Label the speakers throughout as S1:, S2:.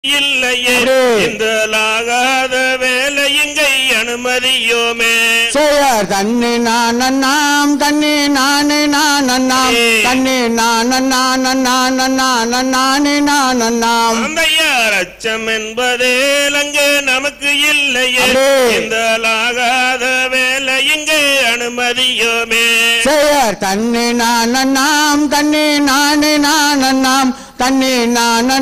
S1: இல்லையே இந்த லாகாத வேலை இங்கை அனுமதியோமே
S2: செயர் தன்னை நாம் தன்னை நானே நான் தன்னை நானே நாம்
S1: அந்தையார் அச்சம் என்பதே அங்கே நமக்கு இல்லையே இந்த லாகாத வேலை இங்கே அனுமதியோமே
S2: செயர் தன்னை நாம் தன்னை நானே நாம் தன்னை நானே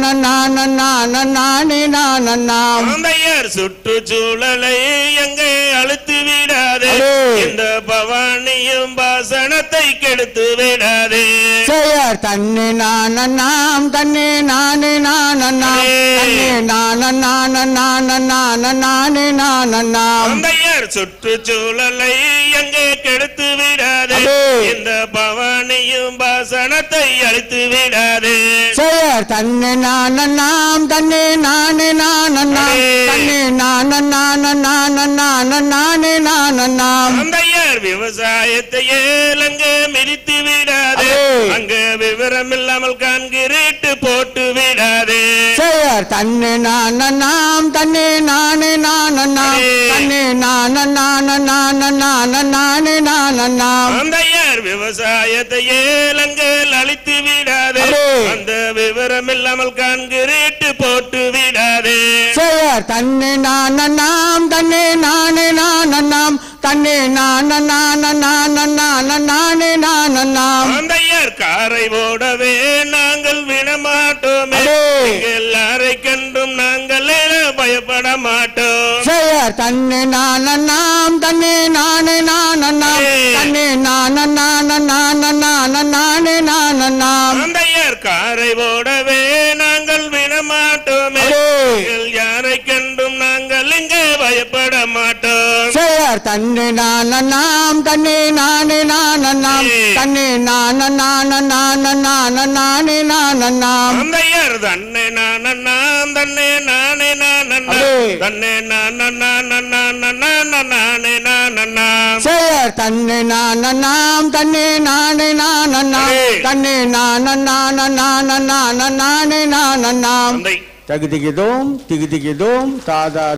S2: நாம்
S1: அந்தையார் சுற்றுச்சூழலை எங்கே அழுத்து விடாதே இந்த பவானியும் பாசனத்தை கெடுத்து விடாதே
S2: செயர் தன்னை நாம் தன்னை நானே நாம்
S1: அந்தையார் சுற்றுச்சூழலை எங்கே கெடுத்து விடாதே இந்த பவானியும் பாசனத்தை அழித்து விடாதே
S2: செயர் தன்னை நாம் தன்னை நானே தன்னை நானே நாம்
S1: அந்தையார் விவசாயத்தையே அங்கே மிதித்து விடாதே அங்க விவரம் இல்லாமல் கான்கிரீட்டு போட்டு விடாதே
S2: செயர் தன்னை நாம் தன்னை நானே தன்னை நானே நாம்
S1: அந்தையார் விவசாயத்தையே அங்கே அழித்து விடாதே அந்த விவரம் இல்லாமல் கான்கிரீட்டு போட்டு விடாதே
S2: செயர் தன்னை நாம் தன்னை நானே தன்னை நானே நாம்
S1: அந்தையார் காரை ஓடவே நாங்கள் விடமாட்டோமே எல்லாரை கண்டும் நாங்கள் பயப்பட மாட்டோம்
S2: செயர் தன்னை நாம் தன்னை நானே தன்னை நானே நாம்
S1: அந்தையார் காரை ஓடவே நாங்கள் விடமாட்டோமே யாரை கண்டும் நாங்கள் இங்கே பயப்பட மாட்டோம்
S2: செயர் தன்னை நாம் தன்னை நானே தன்னை நானே நாம்
S1: அந்தையார் தன்னை நாம் தன்னை நானே தன்னை நானே
S2: செயர் தன்னை நாம் தன்னை நானே தன்னை நானே நாம் தகுதிகிதோம் தாதா